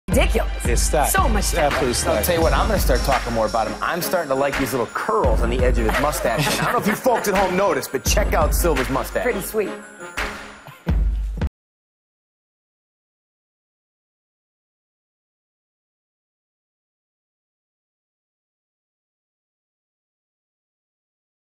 Ridiculous. It's stacked. So much It's stacked. absolutely stacked. I'll tell you what, I'm going to start talking more about him. I'm starting to like these little curls on the edge of his mustache. And I don't know if you folks at home noticed, but check out Silver's mustache. Pretty sweet.